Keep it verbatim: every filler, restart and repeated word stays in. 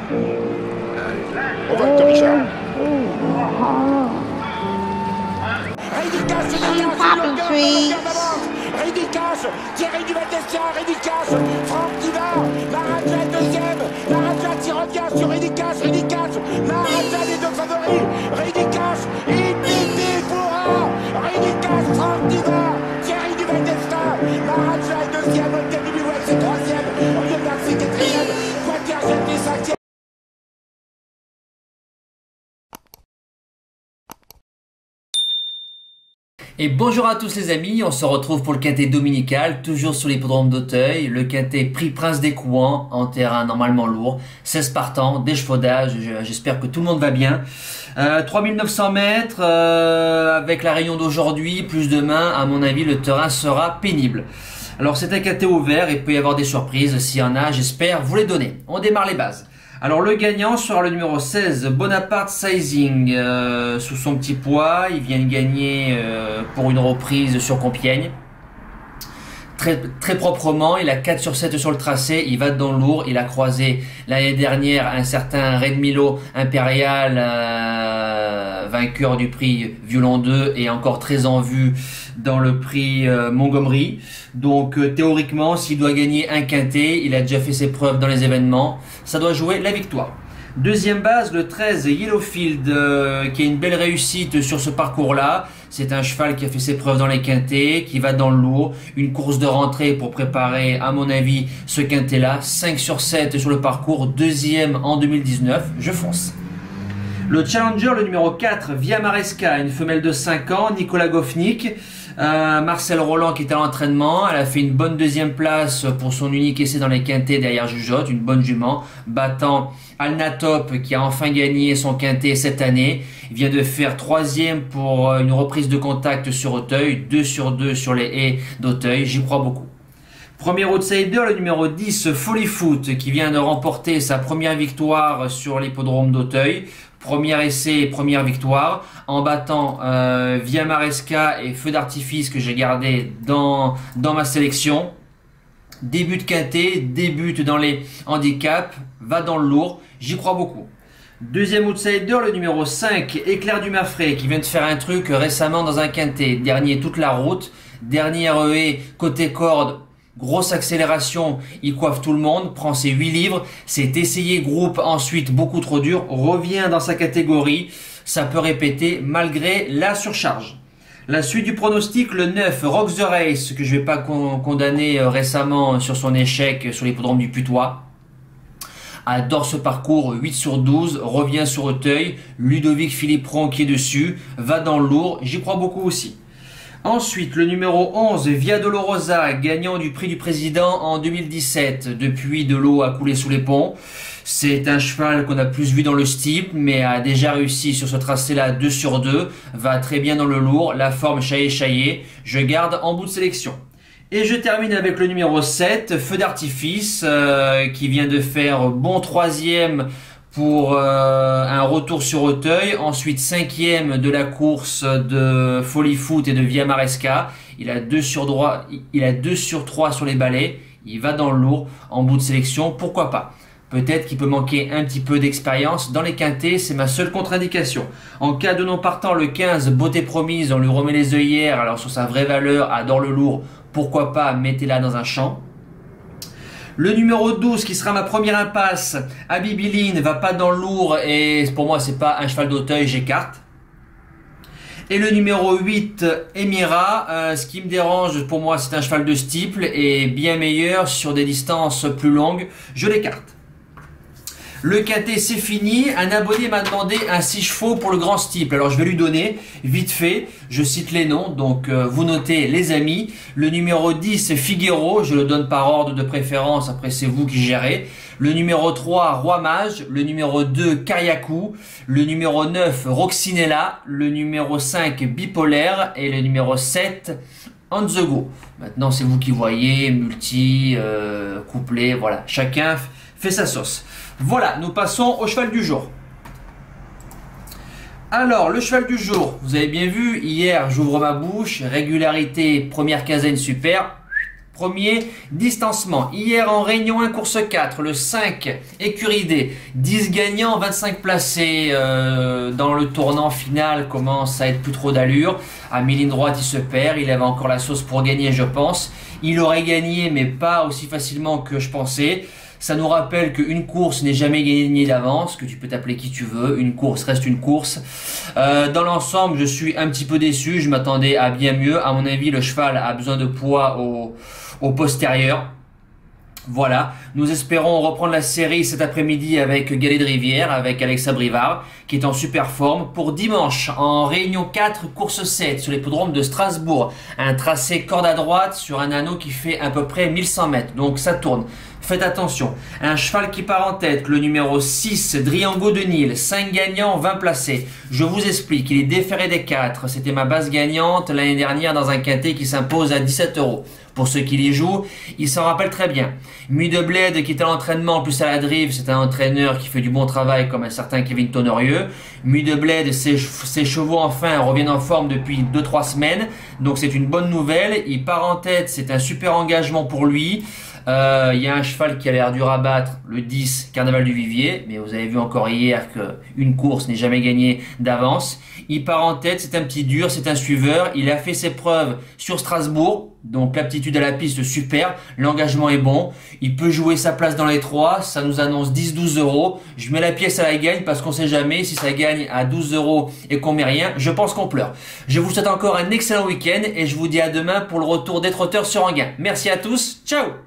On vote, Richard. Popping trees. Rédicache, Thierry Duval-Destia, Rédicache, Franck Diva, Maraja est deuxième, Maraja qui revient sur Rédicache, Rédicache, Maraja les deux favoris, Rédicache, Initi pour un, Rédicache, Franck Diva, Thierry Duval-Destia, Maraja est deuxième, Olga Bilouet c'est troisième, Oyonnax c'est quatrième, Quatergem est cinquième. Et bonjour à tous les amis, on se retrouve pour le quintet dominical, toujours sur l'hippodrome d'Auteuil, le quintet prix Prince des Couans, en terrain normalement lourd, seize partants, d'échafaudage, j'espère que tout le monde va bien. Euh, trois mille neuf cents mètres, euh, avec la réunion d'aujourd'hui, plus demain, à mon avis le terrain sera pénible. Alors c'est un quintet ouvert, il peut y avoir des surprises, s'il y en a, j'espère vous les donner. On démarre les bases. Alors le gagnant sera le numéro seize, Bonaparte Sizing, euh, sous son petit poids, il vient de gagner euh, pour une reprise sur Compiègne. Très, très proprement, il a quatre sur sept sur le tracé, il va dans le lourd, il a croisé l'année dernière un certain Red Milo Impérial, euh, vainqueur du prix Violon deux et encore très en vue dans le prix euh, Montgomery. Donc euh, théoriquement, s'il doit gagner un quintet, il a déjà fait ses preuves dans les événements, ça doit jouer la victoire. Deuxième base, le treize, Yellowfield, euh, qui a une belle réussite sur ce parcours-là. C'est un cheval qui a fait ses preuves dans les quintets, qui va dans le lourd. Une course de rentrée pour préparer, à mon avis, ce quintet-là. cinq sur sept sur le parcours, deuxième en deux mille dix-neuf. Je fonce. Le challenger, le numéro quatre, Via Maresca, une femelle de cinq ans, Nicolas Goffnik. Euh, Marcel Roland qui est à l'entraînement, elle a fait une bonne deuxième place pour son unique essai dans les quintets derrière Jugeotte, une bonne jument, battant Alnatop qui a enfin gagné son quintet cette année. Il vient de faire troisième pour une reprise de contact sur Auteuil, deux sur deux sur les haies d'Auteuil, j'y crois beaucoup. Premier outsider, le numéro dix, Follyfoot, qui vient de remporter sa première victoire sur l'hippodrome d'Auteuil. Premier essai et première victoire en battant euh, Via Maresca et Feu d'artifice que j'ai gardé dans, dans ma sélection. Début de quintet, débute dans les handicaps, va dans le lourd, j'y crois beaucoup. Deuxième outsider, le numéro cinq, Éclair du Mafré, qui vient de faire un truc récemment dans un quintet. Dernier toute la route, dernier E E côté corde. Grosse accélération, il coiffe tout le monde, prend ses huit livres, c'est essayé groupe ensuite beaucoup trop dur, revient dans sa catégorie, ça peut répéter malgré la surcharge. La suite du pronostic, le neuf, Rock the Race, que je vais pas con condamner récemment sur son échec sur l'hippodrome du Putois. Adore ce parcours, huit sur douze, revient sur Auteuil, Ludovic Philippron qui est dessus, va dans le lourd, j'y crois beaucoup aussi. Ensuite, le numéro onze, Via Dolorosa, gagnant du prix du président en deux mille dix-sept. Depuis, de l'eau a coulé sous les ponts. C'est un cheval qu'on a plus vu dans le steeple, mais a déjà réussi sur ce tracé-là deux sur deux. Va très bien dans le lourd, la forme chaillé-chaillé. Je garde en bout de sélection. Et je termine avec le numéro sept, Feu d'artifice, euh, qui vient de faire bon troisième pour euh, un retour sur Auteuil, ensuite cinquième de la course de Follyfoot et de Via Maresca. Il a deux sur droit, il a deux sur trois sur les balais, il va dans le lourd en bout de sélection, pourquoi pas. Peut-être qu'il peut manquer un petit peu d'expérience dans les quintets, c'est ma seule contre-indication. En cas de non partant, le quinze, Beauté Promise, on lui remet les œillères, alors sur sa vraie valeur, adore le lourd, pourquoi pas, mettez-la dans un champ. Le numéro douze qui sera ma première impasse, Abibiline, va pas dans le lourd et pour moi c'est pas un cheval d'Auteuil, j'écarte. Et le numéro huit, Emira, euh, ce qui me dérange pour moi c'est un cheval de steeple et bien meilleur sur des distances plus longues, je l'écarte. Le quintet c'est fini, un abonné m'a demandé un six chevaux pour le grand steeple, alors je vais lui donner, vite fait, je cite les noms, donc euh, vous notez les amis. Le numéro dix Figuero, je le donne par ordre de préférence, après c'est vous qui gérez. Le numéro trois Roi Mage, le numéro deux Kariakou, le numéro neuf Roxinella, le numéro cinq Bipolaire et le numéro sept On the Go. Maintenant c'est vous qui voyez, multi, euh, couplet, voilà, chacun fait sa sauce. Voilà, nous passons au cheval du jour. Alors, le cheval du jour, vous avez bien vu, hier j'ouvre ma bouche, régularité, première quinzaine super, Premier, distancement. Hier en réunion un, course quatre, le cinq, écurie D. dix gagnants, vingt-cinq placés euh, dans le tournant final, commence à être plus trop d'allure. À mi-ligne droite, il se perd. Il avait encore la sauce pour gagner, je pense. Il aurait gagné, mais pas aussi facilement que je pensais. Ça nous rappelle qu'une course n'est jamais gagnée d'avance, que tu peux t'appeler qui tu veux, une course reste une course. Euh, dans l'ensemble, je suis un petit peu déçu, je m'attendais à bien mieux. À mon avis, le cheval a besoin de poids au, au postérieur. Voilà, nous espérons reprendre la série cet après-midi avec Galet de Rivière, avec Alexa Brivard, qui est en super forme. Pour dimanche, en réunion quatre, course sept, sur l'hippodrome de Strasbourg. Un tracé corde à droite sur un anneau qui fait à peu près mille cent mètres, donc ça tourne. Faites attention, un cheval qui part en tête, le numéro six, Driango de Nil, cinq gagnants, vingt placés. Je vous explique, il est déféré des quatre, c'était ma base gagnante l'année dernière dans un quintet qui s'impose à dix-sept euros. Pour ceux qui y jouent, ils s'en rappellent très bien. Mue de Bled qui est à l'entraînement, plus à la drive, c'est un entraîneur qui fait du bon travail comme un certain Kevin Tonorieux. Mue de Bled, ses, ses chevaux enfin reviennent en forme depuis deux trois semaines, donc c'est une bonne nouvelle. Il part en tête, c'est un super engagement pour lui. Il euh, y a un cheval qui a l'air dur à battre, le dix, Carnaval du Vivier, mais vous avez vu encore hier qu'une course n'est jamais gagnée d'avance. Il part en tête, c'est un petit dur, c'est un suiveur, il a fait ses preuves sur Strasbourg, donc l'aptitude à la piste super, l'engagement est bon, il peut jouer sa place dans les trois, ça nous annonce dix douze euros. Je mets la pièce à la gagne parce qu'on sait jamais, si ça gagne à douze euros et qu'on met rien, je pense qu'on pleure. Je vous souhaite encore un excellent week-end et je vous dis à demain pour le retour des trotteurs sur Enghien. Merci à tous, ciao!